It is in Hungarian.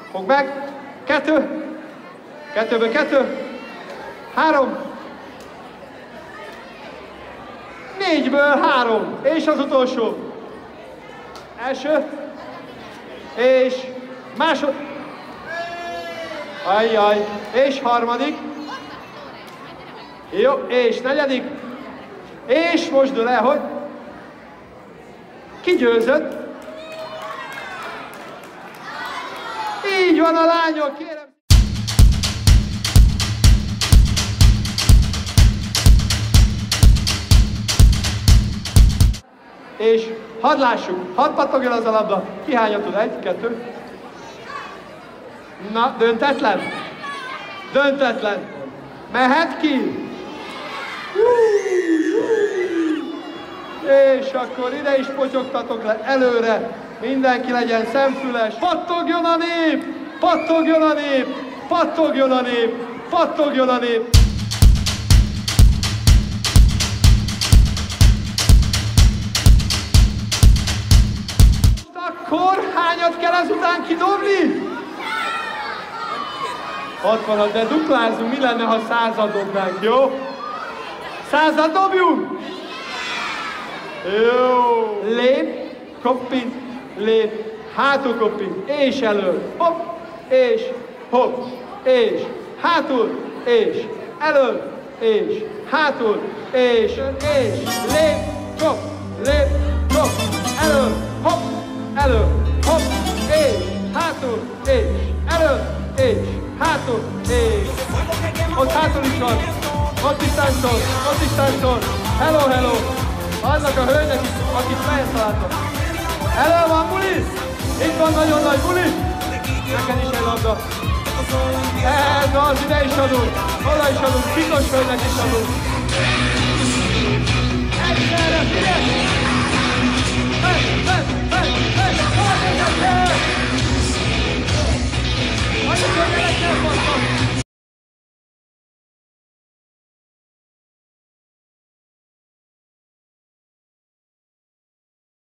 Fogd meg. 2. 2-ből 2. 3. 4-ből 3. És az utolsó. Első. És másod. Ajjaj. És harmadik. Jó. És negyedik. És most dől el, hogy kigyőzött. Így van a lányok, kérem. És hadd lássuk, hadd pattogjon az a labda. Ki hányat tud? 1, 2. Na, döntetlen? Döntetlen. Mehet ki? És akkor ide is potyogtatok le előre. Mindenki legyen szemfüles. Pattogjon a nép! Pattogjon a nép! Pattogjon a nép! Pattogjon a nép! Akkor hányat kell ezután kidobni? 60-at, de duplázunk, mi lenne, ha 100-at dobnánk, jó? 100-at dobjunk! Jó! Lép, koppint, lép, hátul koppint, és elől, hopp, és hopp, és hátul, és elől, és hátul, és lép, kopp, elől, hopp, hopp, és hátul, és elől, és hátul, és ott hátul is van, ott is táncol, hello, hello, annak a hölgynek is, akit fejet találtak. Elő van buli, itt van nagyon nagy buli, neked is egy labda. Ez az, ide is adunk, oda is adunk, piros hölgynek is adunk. Egyszerre, figyelj! Hey!